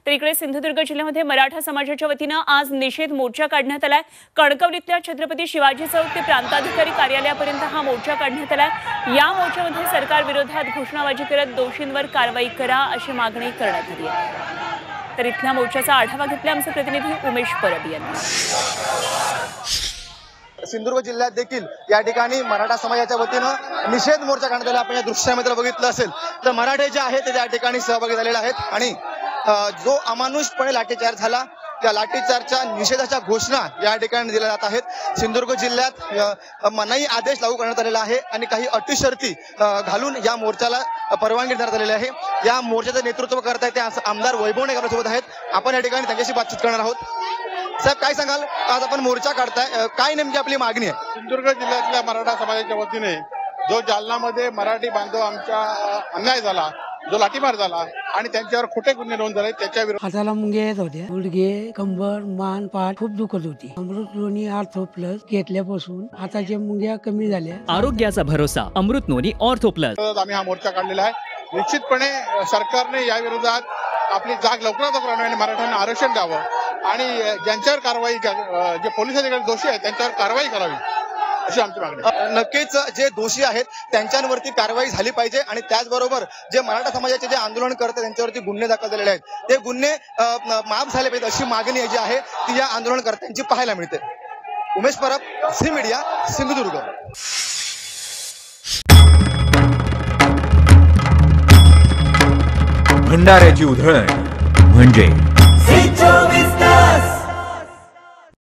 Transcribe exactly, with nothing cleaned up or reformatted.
तर इकडे सिंधुदुर्ग जिल्ह्यामध्ये मराठा समाजाच्या वतीनं आज निषेध मोर्चा काढण्यात आलाय। कणकवलीतल्या छत्रपती शिवाजी चौक ते प्रांताधिकारी कार्यालयापर्यंत हा मोर्चा काढण्यात आलाय। या मोर्चामध्ये सरकार विरोधात घोषणाबाजी करत दोषींवर कारवाई करा अशी मागणी करण्यात आली आहे। तर इथल्या मोर्चाचा आढावा घेतला आमचे प्रतिनिधी उमेश परब यांनी। सिंधुदुर्ग जिल्ह्यात देखील या ठिकाणी मराठा समाजाच्या वतीनं निषेध मोर्चा काढण्यात आला। आपण या दृश्यामध्ये बघितलं असेल तर मराठे जे आहेत ते या ठिकाणी सहभागी झालेले आहेत आणि जो अमानुषपणे लाठीचार्ज झाला त्या लाठीचार्जच्या निषेधाच्या घोषणा या ठिकाणी दिल्या जात आहेत। सिंधुदुर्ग जिल्ह्यात मनाई आदेश लागू करण्यात आलेला आहे आणि काही अटी शर्ती घालून या मोर्चाला परवानगी देण्यात आलेली आहे। या मोर्चाचं नेतृत्व करत आहेत ते आमदार वैभव नाईक आपल्यासोबत आहेत। आपण या ठिकाणी त्यांच्याशी बातचीत करणार आहोत। साहेब, काय सांगाल, आज आपण मोर्चा काढताय, काय नेमकी आपली मागणी आहे? सिंधुदुर्ग जिल्ह्यातल्या मराठा समाजाच्या वतीने जो जालनामध्ये मराठी बांधव आमच्या अन्याय झाला, जो लाठीमार झाला आणि त्यांच्यावर खोटे गुन्हे नोंद झाले त्याच्या विरोधात हाताला मुंग्या येत होत्या, गुडघे, कंबर, मान, पाठ खूप दुखत होती। अमृत नोनी ऑर्थो प्लस घेतल्यापासून हाताच्या मुंग्या कमी झाल्या। आरोग्याचा भरोसा अमृत नोनी ऑर्थो प्लस। आम्ही हा मोर्चा काढलेला आहे। निश्चितपणे सरकारने या विरोधात आपली जाग लवकरात लवकर आणून मराठ्यांना आरक्षण द्यावं आणि ज्यांच्यावर कारवाई, जे पोलीस अधिकारी दोषी आहेत त्यांच्यावर कारवाई करावी अशी आमची मागणी आहे। नक्कीच जे दोषी आहेत त्यांच्यावरती कारवाई झाली पाहिजे आणि त्याचबरोबर जे मराठा समाजाचे जे आंदोलन करतात त्यांच्यावरती गुन्हे दाखल झालेले आहेत ते गुन्हे माफ झाले पाहिजेत अशी मागणी जी आहे ती या आंदोलनकर्त्यांची पाहायला मिळते। उमेश परब, झी मीडिया, सिंधुदुर्ग। भंडाऱ्याची उधळण म्हणजे